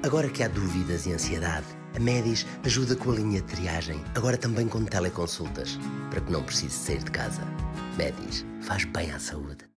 Agora que há dúvidas e ansiedade, a Médis ajuda com a linha de triagem, agora também com teleconsultas, para que não precise sair de casa. Médis faz bem à saúde.